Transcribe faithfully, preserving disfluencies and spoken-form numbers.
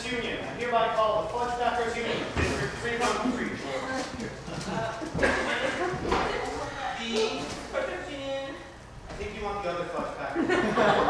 this union. I hereby call the Fudge Packers Union, District three one three. The Fudge Union. I think you want the other Fudge Packers.